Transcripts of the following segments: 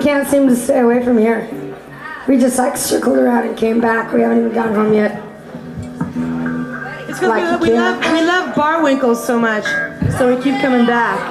can't seem to stay away from here. We just like circled around and came back. We haven't even gone home yet. It's because we love bar winkles so much, so we keep coming back.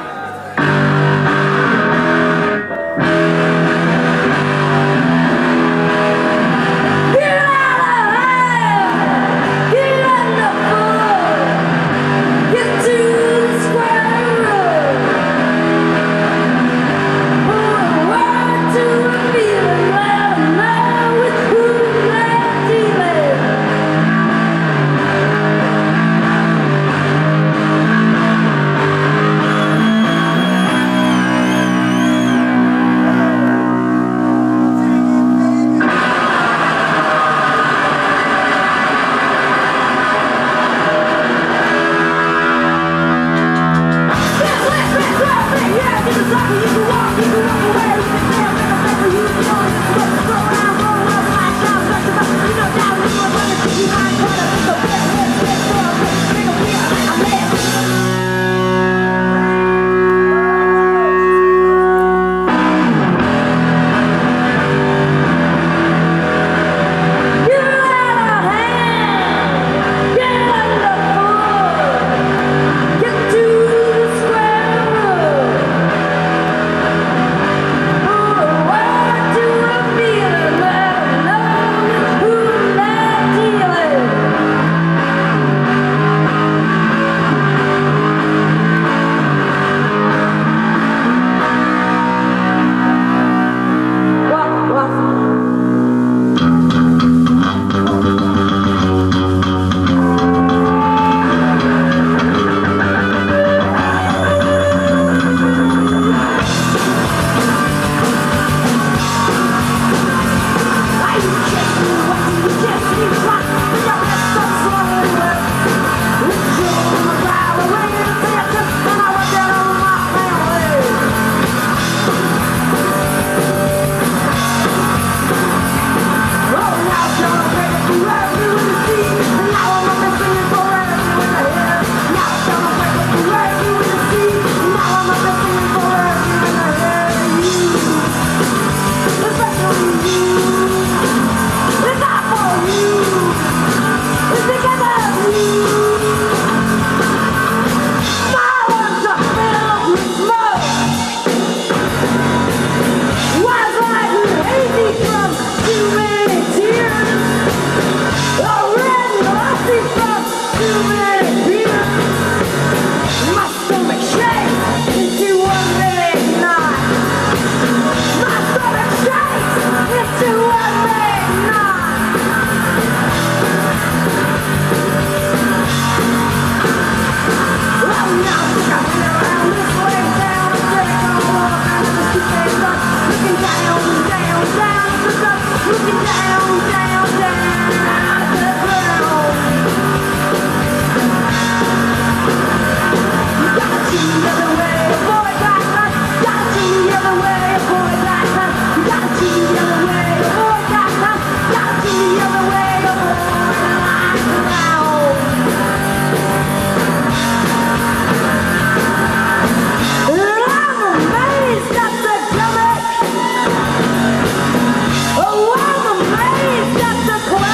Oh, I'm amazed at the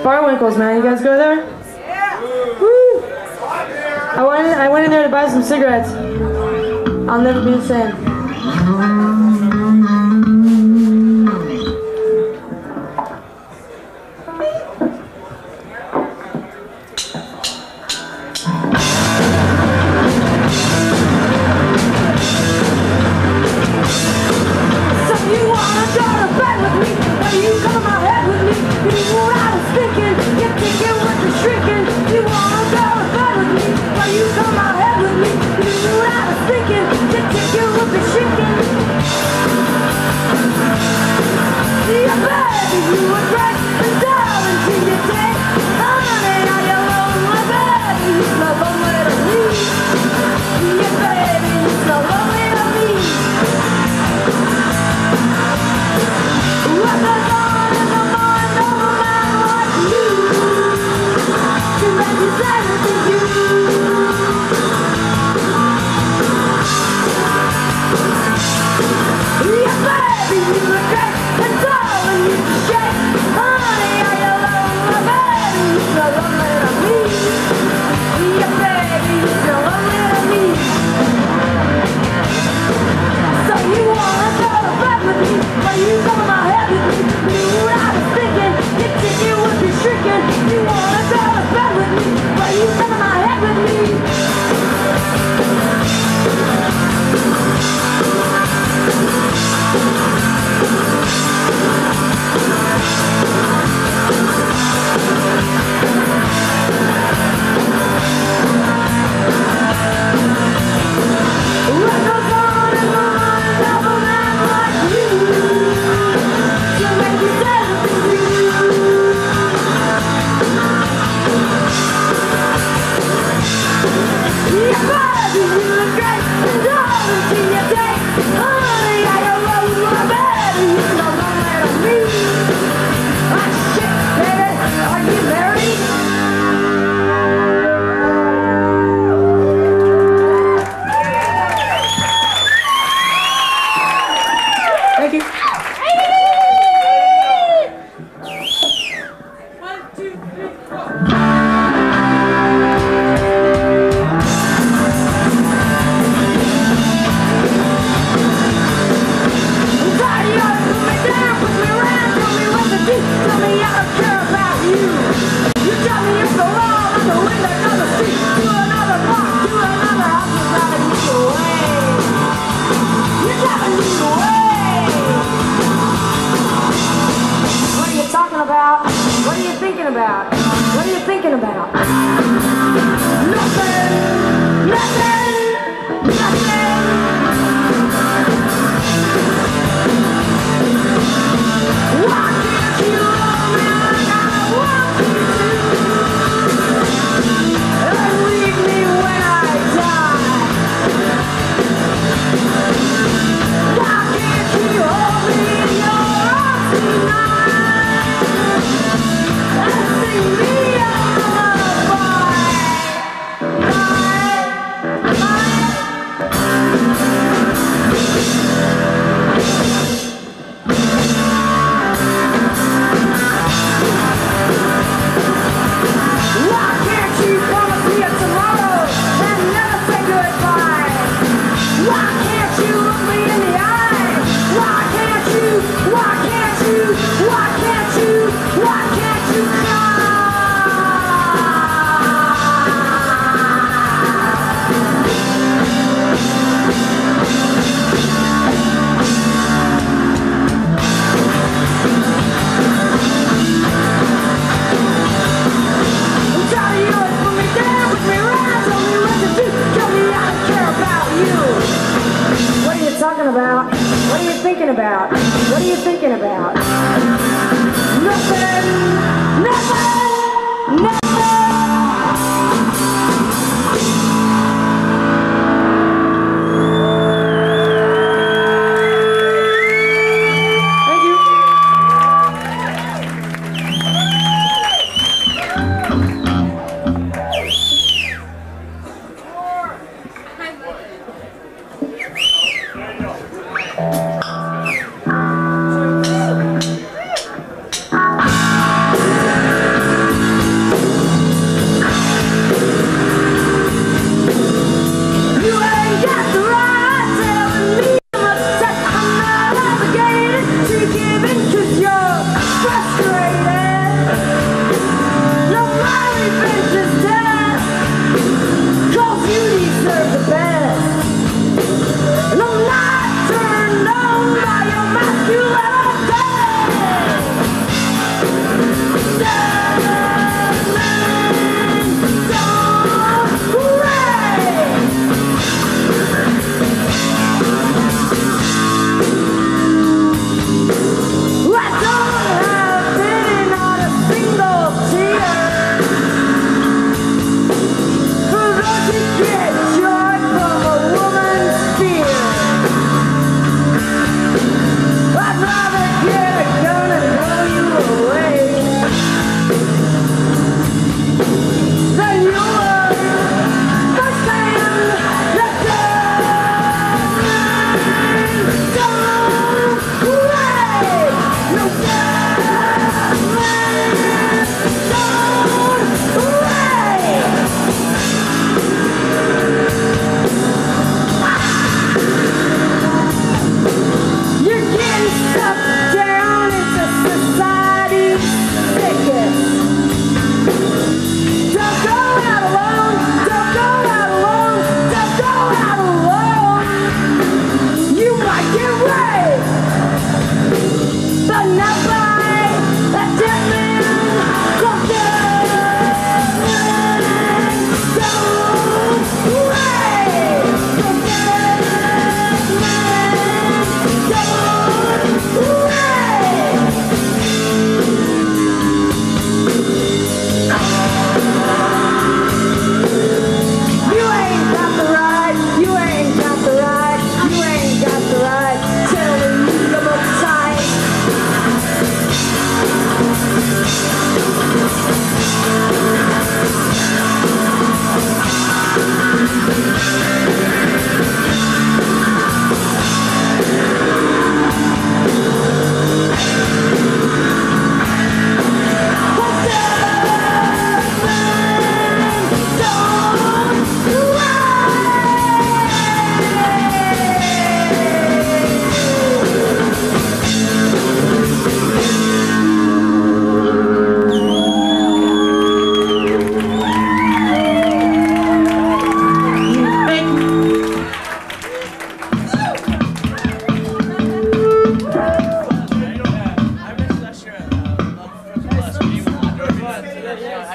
Barwinkles, man. You guys go there? Yeah. Woo. I went in there to buy some cigarettes. I'll never be the same. Sing me a lullaby.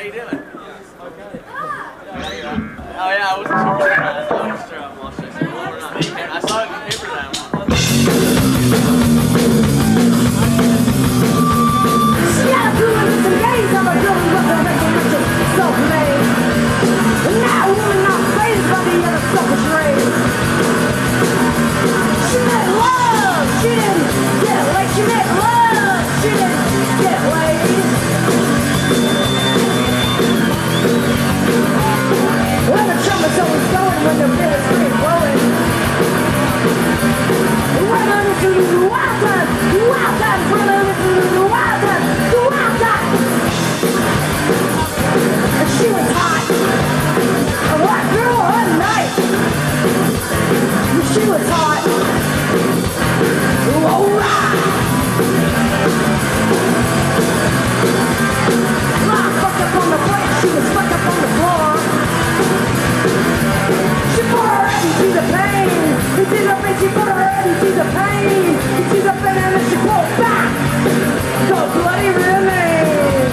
you doing? Oh yeah, I wasn't sure. I wasn't sure I'm watching. I saw it in the paper that She got a feeling with some games of a girl who was a resurrection self-made. And now a woman not fazed by the other selfish race. She made love, she didn't get laid. She made love, she didn't get laid. When the trumpet's always going, when the bill is free blowing. We're gonna do the wild time, we're gonna do the wild time, the wild time. And she was hot, a white girl all night. And she was hot, alright. I fucked up on the plate, she was fucked up on the floor. She put her head into the pain. Into the pain, she put her head into the pain. Into the pain and then she pulled back. The bloody remains.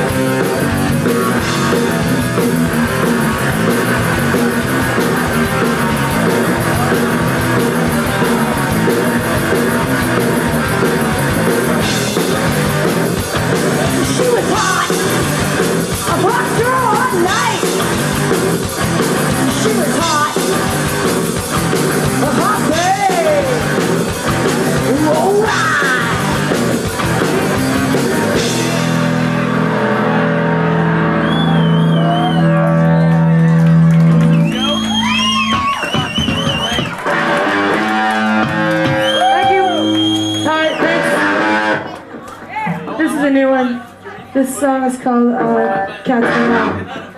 She was hot. A hot girl all night. She was hot. A hot babe. Alright. Thank you. Alright, thanks. This is a new one. This song is called Cats in the Mouth.